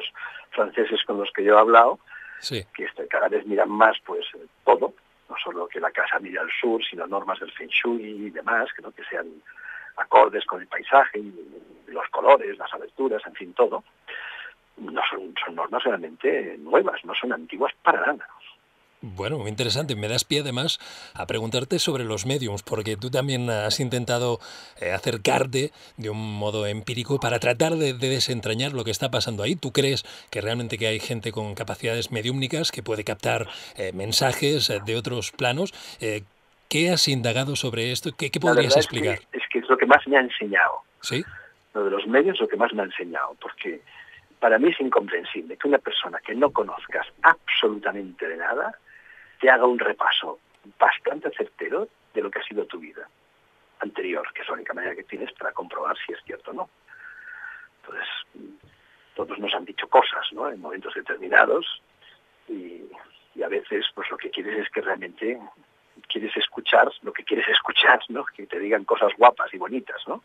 franceses con los que yo he hablado,
Sí.
que cada vez miran más pues todo, no solo que la casa mire al sur, sino normas del Feng Shui y demás, que sean acordes con el paisaje, y los colores, las aberturas, en fin, todo. No son normas realmente nuevas, no son antiguas para nada.
Bueno, muy interesante. Me das pie además a preguntarte sobre los mediums, porque tú también has intentado acercarte de un modo empírico para tratar de desentrañar lo que está pasando ahí. ¿Tú crees que realmente que hay gente con capacidades mediúmnicas que puede captar mensajes de otros planos? ¿Qué has indagado sobre esto? ¿Qué podrías explicar?
Es que es lo que más me ha enseñado.
¿Sí?
Lo de los medios es lo que más me ha enseñado, porque para mí es incomprensible que una persona que no conozcas absolutamente de nada te haga un repaso bastante certero de lo que ha sido tu vida anterior, que es la única manera que tienes para comprobar si es cierto o no. Entonces, todos nos han dicho cosas, ¿no?, en momentos determinados, y a veces pues lo que quieres es que realmente quieres escuchar lo que quieres escuchar, ¿no?, que te digan cosas guapas y bonitas, ¿no?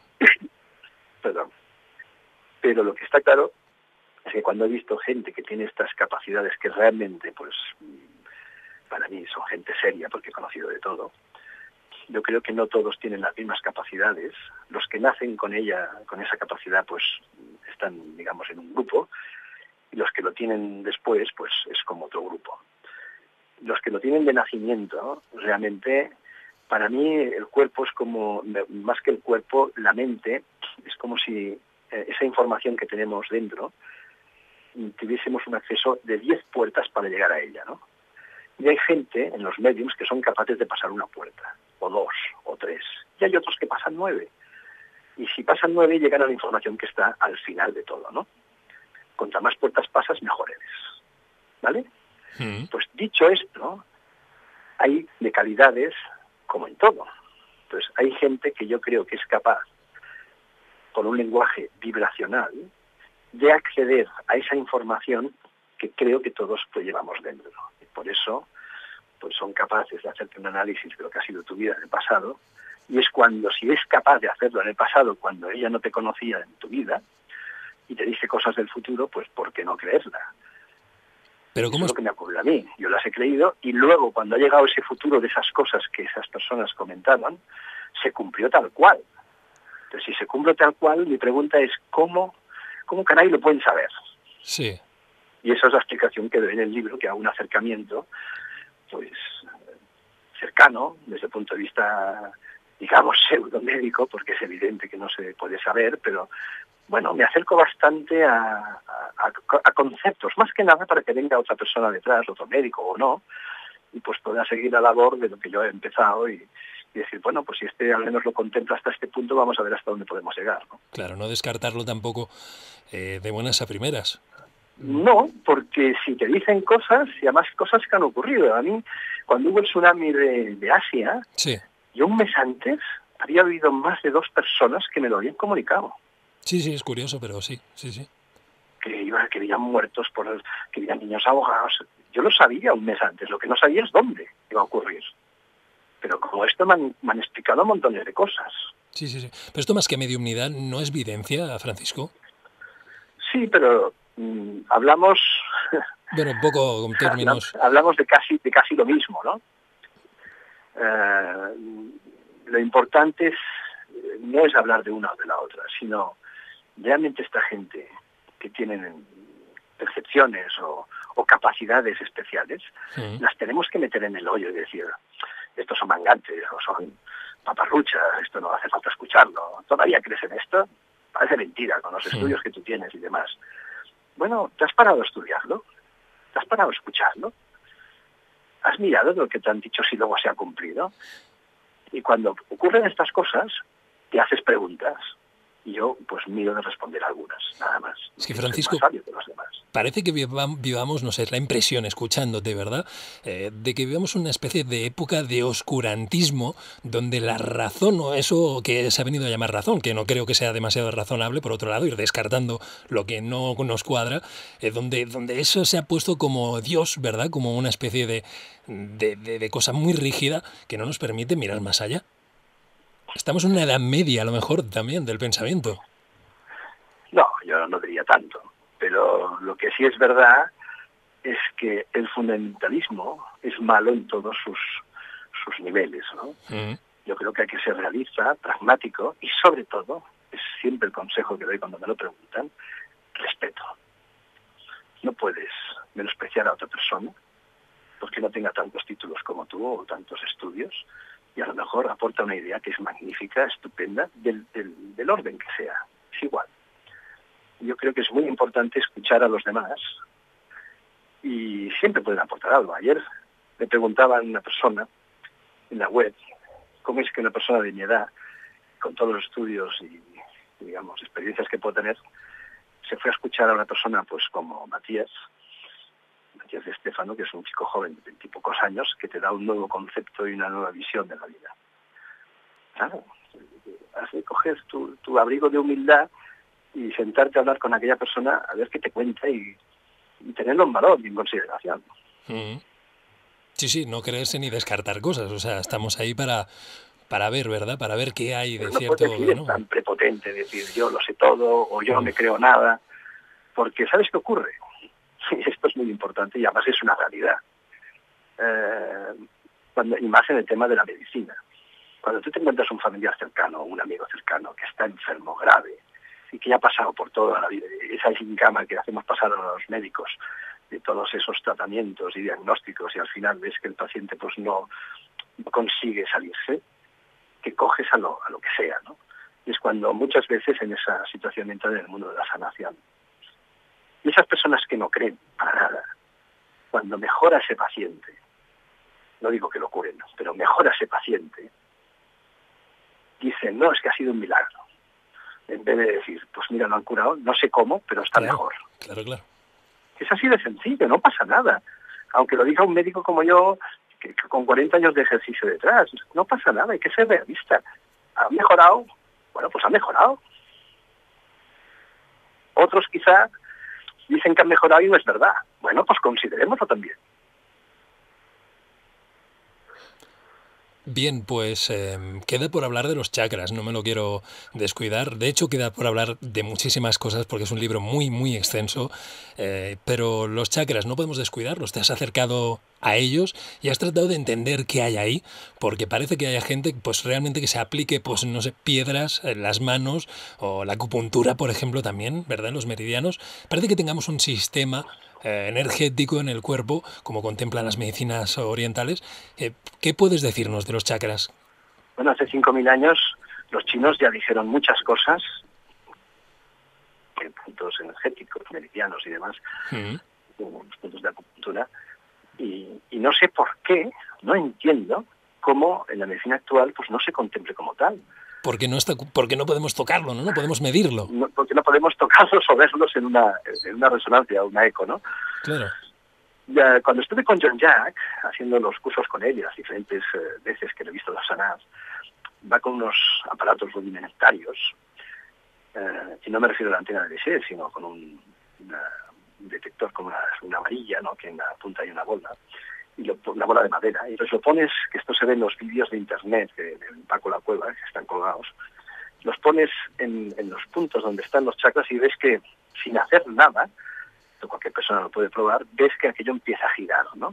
Perdón. Pero lo que está claro es que cuando he visto gente que tiene estas capacidades que realmente, pues, para mí son gente seria, porque he conocido de todo, yo creo que no todos tienen las mismas capacidades. Los que nacen con esa capacidad, pues están, digamos, en un grupo, y los que lo tienen después, pues es como otro grupo. Los que lo tienen de nacimiento, realmente, para mí el cuerpo es como, más que el cuerpo, la mente, es como si esa información que tenemos dentro tuviésemos un acceso de 10 puertas para llegar a ella, ¿no? Y hay gente en los mediums que son capaces de pasar una puerta, o 2, o 3. Y hay otros que pasan 9. Y si pasan 9, llegan a la información que está al final de todo, ¿no? Contra más puertas pasas, mejor eres. ¿Vale? Pues dicho esto, hay de calidades como en todo. Entonces, hay gente que yo creo que es capaz, con un lenguaje vibracional, de acceder a esa información que creo que todos lo llevamos dentro. Y por eso, pues son capaces de hacerte un análisis de lo que ha sido tu vida en el pasado, y es cuando, si es capaz de hacerlo en el pasado, cuando ella no te conocía en tu vida, y te dice cosas del futuro, pues ¿por qué no creerla?
Pero ¿cómo
es lo que me ocurre a mí? Yo las he creído, y luego, cuando ha llegado ese futuro de esas cosas que esas personas comentaban, se cumplió tal cual. Entonces, si se cumple tal cual, mi pregunta es ¿cómo caray lo pueden saber?
Sí.
Y esa es la explicación que doy en el libro, que hago un acercamiento, pues, cercano, desde el punto de vista, digamos, pseudomédico, porque es evidente que no se puede saber, pero, bueno, me acerco bastante a conceptos, más que nada para que venga otra persona detrás, otro médico o no, y pues pueda seguir la labor de lo que yo he empezado y decir, bueno, pues si este al menos lo contempla hasta este punto, vamos a ver hasta dónde podemos llegar, ¿no?
Claro, no descartarlo tampoco de buenas a primeras.
No, porque si te dicen cosas, y además cosas que han ocurrido. A mí, cuando hubo el tsunami de Asia,
sí,
yo un mes antes había oído más de 2 personas que me lo habían comunicado.
Sí, es curioso, pero sí.
Que habían muertos, que habían niños ahogados. Yo lo sabía un mes antes, lo que no sabía es dónde iba a ocurrir. Pero como esto me han explicado montones de cosas.
Sí. Pero esto más que mediumnidad, ¿no es videncia, Francisco?
Sí, pero hablamos...
Bueno, un poco con términos...
hablamos de casi lo mismo, ¿no? Lo importante no es hablar de una o de la otra, sino realmente esta gente que tienen percepciones o capacidades especiales, las tenemos que meter en el hoyo y decir, estos son mangantes o son paparruchas, esto no hace falta escucharlo. ¿Todavía crees en esto? Parece mentira con los estudios que tú tienes y demás. Bueno, ¿te has parado a estudiarlo? ¿Te has parado a escucharlo? ¿Has mirado lo que te han dicho si luego se ha cumplido? Y cuando ocurren estas cosas, te haces preguntas. Y yo, pues, miro de responder algunas, nada más.
Es que, Francisco,
más sabio que los demás.
Parece que vivamos, no sé, es la impresión, escuchándote, ¿verdad?, de que vivamos una especie de época de oscurantismo, donde la razón, o eso que se ha venido a llamar razón, que no creo que sea demasiado razonable, por otro lado, ir descartando lo que no nos cuadra, donde eso se ha puesto como Dios, ¿verdad?, como una especie de cosa muy rígida que no nos permite mirar más allá. Estamos en una edad media, a lo mejor, también, del pensamiento.
No, yo no diría tanto. Pero lo que sí es verdad es que el fundamentalismo es malo en todos sus niveles, ¿no? Yo creo que hay que ser realista, pragmático y, sobre todo, es siempre el consejo que doy cuando me lo preguntan, respeto. No puedes menospreciar a otra persona porque no tenga tantos títulos como tú o tantos estudios, y a lo mejor aporta una idea que es magnífica, estupenda, del orden que sea. Es igual. Yo creo que es muy importante escuchar a los demás y siempre pueden aportar algo. Ayer me preguntaban una persona en la web cómo es que una persona de mi edad, con todos los estudios y, digamos, experiencias que puedo tener, se fue a escuchar a una persona pues como Matías de Estéfano, que es un chico joven de 20 y pocos años, que te da un nuevo concepto y una nueva visión de la vida. Claro, has de coger tu abrigo de humildad y sentarte a hablar con aquella persona a ver qué te cuenta y tenerlo en valor y en consideración.
Sí, no creerse ni descartar cosas, o sea, estamos ahí para ver, ¿verdad? Para ver qué hay de cierto.
No puedes decir, es tan prepotente decir yo lo sé todo o yo no me creo nada, porque ¿sabes qué ocurre? Y esto es muy importante y además es una realidad. Y más en el tema de la medicina. Cuando tú te encuentras un familiar cercano, un amigo cercano que está enfermo grave y que ya ha pasado por toda la vida, esa gincama que hacemos pasar a los médicos, de todos esos tratamientos y diagnósticos, y al final ves que el paciente pues no consigue salirse, que coges a lo que sea, ¿no? Y es cuando muchas veces en esa situación entran en el mundo de la sanación. Y esas personas que no creen para nada, cuando mejora ese paciente, no digo que lo curen, ¿no?, pero mejora ese paciente, dicen, no, es que ha sido un milagro. En vez de decir, pues mira, lo han curado, no sé cómo, pero está mejor.
Claro.
Es así de sencillo, no pasa nada. Aunque lo diga un médico como yo, que con 40 años de ejercicio detrás, no pasa nada, hay que ser realista. ¿Ha mejorado? Bueno, pues ha mejorado. Otros quizá dicen que han mejorado y no es verdad. Bueno, pues considerémoslo también.
Bien, pues queda por hablar de los chakras, no me lo quiero descuidar. De hecho, queda por hablar de muchísimas cosas porque es un libro muy, muy extenso. Pero los chakras no podemos descuidarlos. Te has acercado a ellos y has tratado de entender qué hay ahí, porque parece que haya gente pues realmente que se aplique, pues no sé, piedras en las manos o la acupuntura, por ejemplo, también, ¿verdad? En los meridianos. Parece que tengamos un sistema energético en el cuerpo, como contemplan las medicinas orientales. ¿Qué puedes decirnos de los chakras?
Bueno, hace 5.000 años los chinos ya dijeron muchas cosas, puntos energéticos, meridianos y demás, los puntos de acupuntura, y no sé por qué, no entiendo cómo en la medicina actual pues no se contemple como tal.
Porque no podemos tocarlo, ¿no? No podemos medirlo.
Porque no podemos tocarlos o verlos en una resonancia, una eco, ¿no?
Claro.
Ya, cuando estuve con John Jack, haciendo los cursos con él y las diferentes veces que le he visto las sanar, va con unos aparatos rudimentarios, y no me refiero a la antena de DC, sino con un detector con una varilla, ¿no?, que en la punta hay una bola, y una bola de madera, y entonces lo pones, que esto se ve en los vídeos de internet de Paco La Cueva, que están colgados, los pones en los puntos donde están los chakras y ves que sin hacer nada, cualquier persona lo puede probar, ves que aquello empieza a girar, ¿no?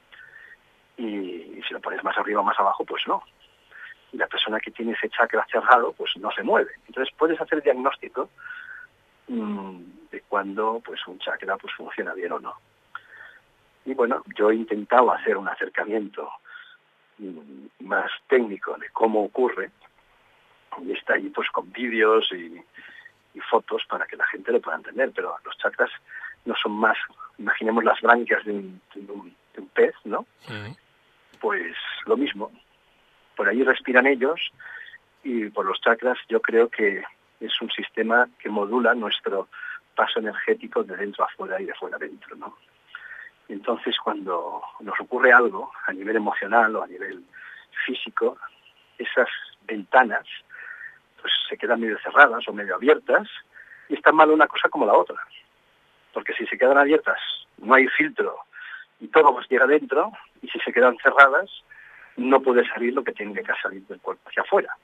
Y si lo pones más arriba o más abajo, pues no. Y la persona que tiene ese chakra cerrado, pues no se mueve. Entonces puedes hacer el diagnóstico de cuando pues un chakra pues funciona bien o no. Y bueno, yo he intentado hacer un acercamiento más técnico de cómo ocurre, y está ahí pues con vídeos y fotos para que la gente lo pueda entender, pero los chakras no son más, imaginemos las branquias de un pez, ¿no? Pues lo mismo, por ahí respiran ellos, y por los chakras yo creo que es un sistema que modula nuestro paso energético de dentro a fuera y de fuera adentro, ¿no? Entonces, cuando nos ocurre algo a nivel emocional o a nivel físico, esas ventanas pues se quedan medio cerradas o medio abiertas, y es tan mal una cosa como la otra. Porque si se quedan abiertas, no hay filtro y todo pues llega dentro, y si se quedan cerradas, no puede salir lo que tiene que salir del cuerpo hacia afuera.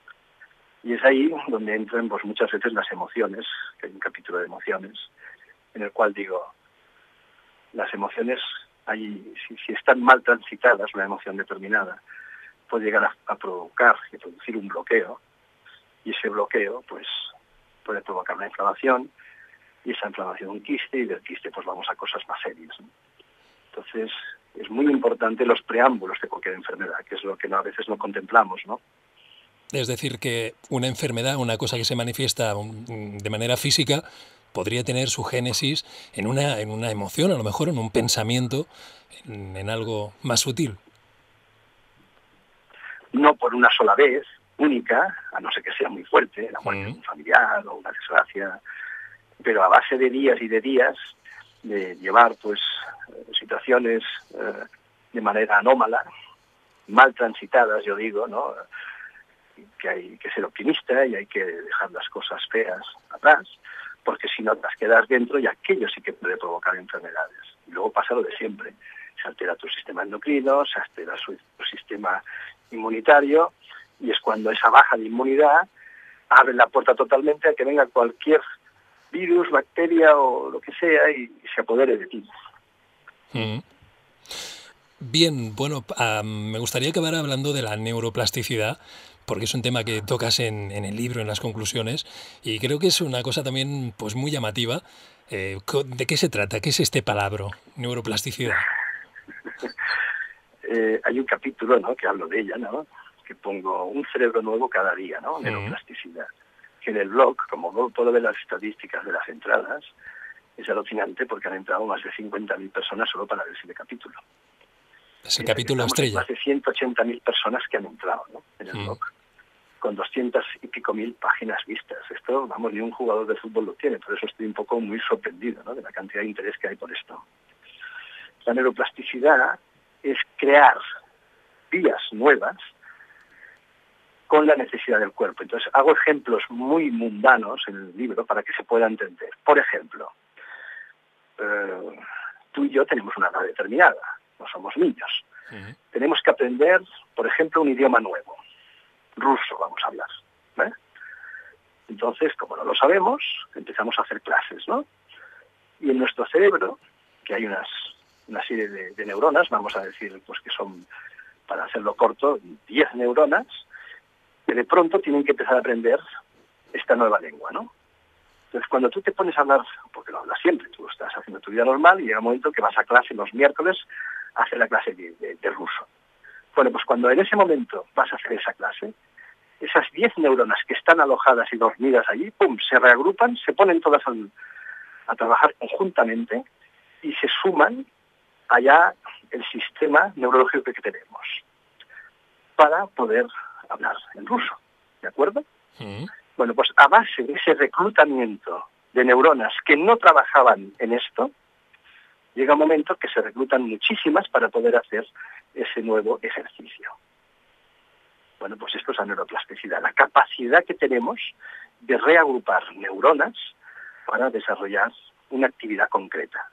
Y es ahí donde entran pues muchas veces las emociones, que hay un capítulo de emociones, en el cual digo, las emociones, si están mal transitadas, una emoción determinada, puede llegar a provocar y producir un bloqueo, y ese bloqueo pues puede provocar una inflamación, y esa inflamación un quiste, y del quiste pues vamos a cosas más serias, ¿no? Entonces es muy importante los preámbulos de cualquier enfermedad, que es lo que a veces no contemplamos, ¿no?
Es decir, que una enfermedad, una cosa que se manifiesta de manera física, podría tener su génesis en una emoción, a lo mejor en un pensamiento, en algo más sutil.
No por una sola vez, única, a no ser que sea muy fuerte, la muerte de un familiar o una desgracia, pero a base de días y de días, de llevar pues situaciones de manera anómala, mal transitadas, yo digo, ¿no? Que hay que ser optimista y hay que dejar las cosas feas atrás, porque si no te las quedas dentro y aquello sí que puede provocar enfermedades. Y luego pasa lo de siempre, se altera tu sistema endocrino, se altera tu sistema inmunitario, y es cuando esa baja de inmunidad abre la puerta totalmente a que venga cualquier virus, bacteria o lo que sea y se apodere de ti.
Bien, bueno, me gustaría acabar hablando de la neuroplasticidad, porque es un tema que tocas en el libro, en las conclusiones, y creo que es una cosa también pues muy llamativa. ¿De qué se trata? ¿Qué es este palabra, neuroplasticidad?
Hay un capítulo, ¿no?, que hablo de ella, ¿no?, que pongo un cerebro nuevo cada día, ¿no?, neuroplasticidad. Que en el blog, como puedo ver las estadísticas de las entradas, es alucinante porque han entrado más de 50.000 personas solo para ver ese capítulo.
Es el capítulo estrella.
Más de 180.000 personas que han entrado, ¿no?, en el blog, con 200 y pico mil páginas vistas. Esto, vamos, ni un jugador de fútbol lo tiene, por eso estoy un poco muy sorprendido, ¿no?, de la cantidad de interés que hay por esto. La neuroplasticidad es crear vías nuevas con la necesidad del cuerpo. Entonces, hago ejemplos muy mundanos en el libro para que se pueda entender. Por ejemplo, tú y yo tenemos una edad determinada, no somos niños. Tenemos que aprender, por ejemplo, un idioma nuevo. Ruso vamos a hablar, ¿eh? Entonces, como no lo sabemos, empezamos a hacer clases, ¿no? Y en nuestro cerebro, que hay una serie de neuronas, vamos a decir pues que son, para hacerlo corto, 10 neuronas, que de pronto tienen que empezar a aprender esta nueva lengua, ¿no? Entonces, cuando tú te pones a hablar, porque lo hablas siempre, tú estás haciendo tu vida normal y llega un momento que vas a clase los miércoles a hacer la clase de ruso. Bueno, pues cuando en ese momento vas a hacer esa clase, esas 10 neuronas que están alojadas y dormidas allí, ¡pum!, se reagrupan, se ponen todas a trabajar conjuntamente y se suman allá el sistema neurológico que tenemos para poder hablar en ruso, ¿de acuerdo? Bueno, pues a base de ese reclutamiento de neuronas que no trabajaban en esto, llega un momento que se reclutan muchísimas para poder hacer ese nuevo ejercicio. Bueno, pues esto es la neuroplasticidad, la capacidad que tenemos de reagrupar neuronas para desarrollar una actividad concreta.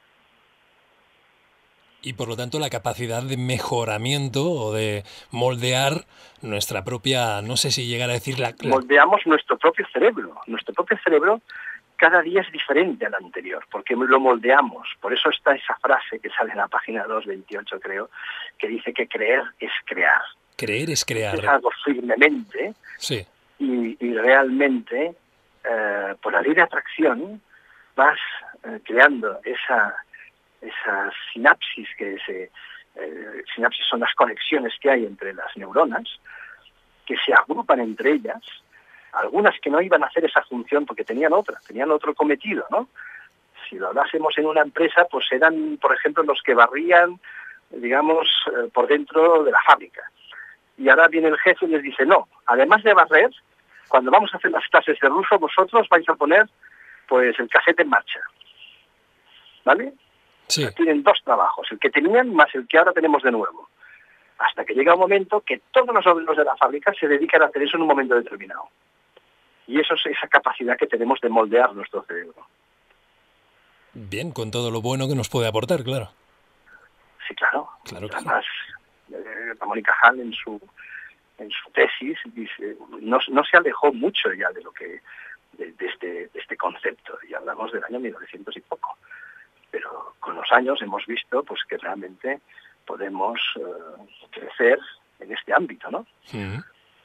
Y por lo tanto la capacidad de mejoramiento o de moldear nuestra propia, no sé si llegar a decir
Moldeamos nuestro propio cerebro. Nuestro propio cerebro cada día es diferente al anterior, porque lo moldeamos. Por eso está esa frase que sale en la página 228, creo, que dice que creer es crear.
Creer es crear.
Es algo firmemente,
sí.
y realmente, por la ley de atracción, vas creando esas sinapsis sinapsis son las conexiones que hay entre las neuronas, que se agrupan entre ellas, algunas que no iban a hacer esa función porque tenían otro cometido, ¿no? Si lo hablásemos en una empresa, pues eran, por ejemplo, los que barrían, digamos, por dentro de la fábrica. Y ahora viene el jefe y les dice, no, además de barrer, cuando vamos a hacer las clases de ruso, vosotros vais a poner, pues, el casete en marcha. ¿Vale?
Sí.
O sea, tienen dos trabajos, el que tenían más el que ahora tenemos de nuevo. Hasta que llega un momento que todos los obreros de la fábrica se dedican a hacer eso en un momento determinado. Y eso es esa capacidad que tenemos de moldear nuestro cerebro.
Bien, con todo lo bueno que nos puede aportar, claro.
Sí, claro.
Claro.
Además, Ramón y Cajal en su tesis dice, no se alejó mucho ya de lo que de este concepto, y hablamos del año 1900 y poco. Pero con los años hemos visto pues que realmente podemos crecer en este ámbito, ¿no?
Mm.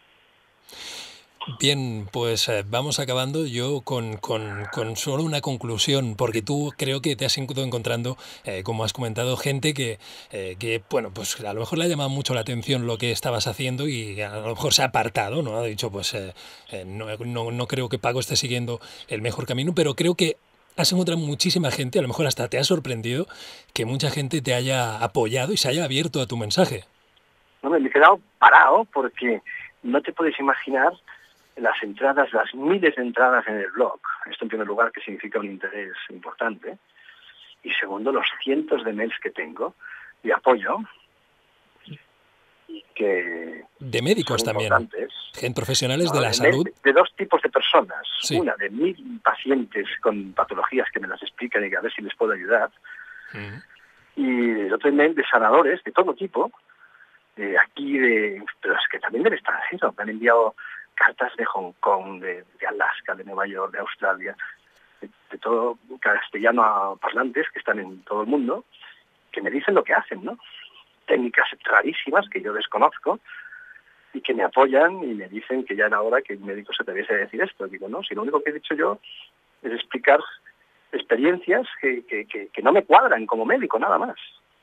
Bien, pues vamos acabando yo con solo una conclusión, porque tú creo que te has ido encontrando, como has comentado, gente que bueno, pues a lo mejor le ha llamado mucho la atención lo que estabas haciendo y a lo mejor se ha apartado, ¿no? Ha dicho, pues no creo que Paco esté siguiendo el mejor camino, pero creo que has encontrado muchísima gente, a lo mejor hasta te ha sorprendido que mucha gente te haya apoyado y se haya abierto a tu mensaje.
No, me he quedado parado porque no te puedes imaginar las entradas, las miles de entradas en el blog. Esto en primer lugar que significa un interés importante. Y segundo, los cientos de mails que tengo de apoyo. Que
de médicos también, gente profesionales de la salud.
De dos tipos de personas.
Sí.
Una de 1000 pacientes con patologías que me las explican y que a ver si les puedo ayudar. Y el otro email de sanadores de todo tipo, pero es que también del extranjero. Me han enviado cartas de Hong Kong, de Alaska, de Nueva York, de Australia, de todo castellano parlantes que están en todo el mundo, que me dicen lo que hacen, ¿no? Técnicas rarísimas que yo desconozco y que me apoyan y me dicen que ya era hora que un médico se debiese decir esto. Digo, no, si lo único que he dicho yo es explicar experiencias que no me cuadran como médico, nada más.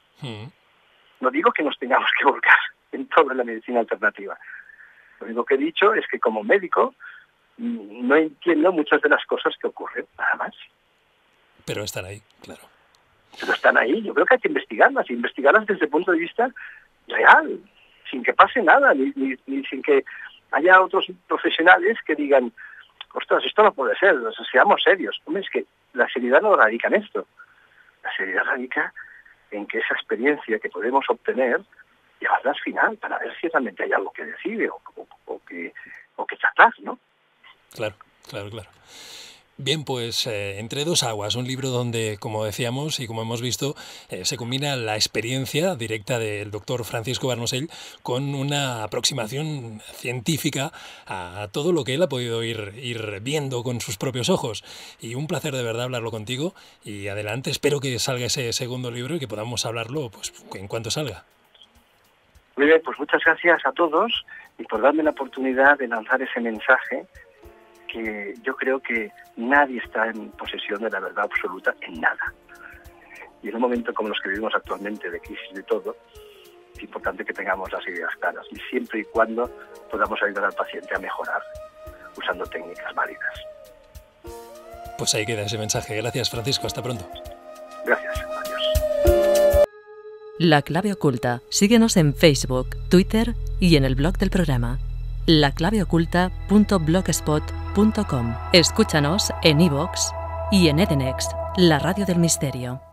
No digo que nos tengamos que volcar en toda la medicina alternativa. Lo único que he dicho es que como médico no entiendo muchas de las cosas que ocurren, nada más.
Pero están ahí, claro.
Pero están ahí, yo creo que hay que investigarlas desde el punto de vista real, sin que pase nada, ni sin que haya otros profesionales que digan, ostras, esto no puede ser, seamos serios. Hombre, es que la seriedad no radica en esto. La seriedad radica en que esa experiencia que podemos obtener, llevarla al final para ver si realmente hay algo que decir o que tratar, ¿no?
Claro. Bien, pues Entre dos aguas, un libro donde, como decíamos y como hemos visto, se combina la experiencia directa del doctor Francisco Barnosell con una aproximación científica a todo lo que él ha podido ir viendo con sus propios ojos. Y un placer de verdad hablarlo contigo y adelante, espero que salga ese segundo libro y que podamos hablarlo pues en cuanto salga.
Muy bien, pues muchas gracias a todos y por darme la oportunidad de lanzar ese mensaje que yo creo que nadie está en posesión de la verdad absoluta en nada. Y en un momento como los que vivimos actualmente, de crisis de todo, es importante que tengamos las ideas claras y siempre y cuando podamos ayudar al paciente a mejorar usando técnicas válidas.
Pues ahí queda ese mensaje. Gracias, Francisco. Hasta pronto.
Gracias. Adiós.
La clave oculta. Síguenos en Facebook, Twitter y en el blog del programa. laclaveoculta.blogspot.com. Escúchanos en iVoox y en Edenex, la radio del misterio.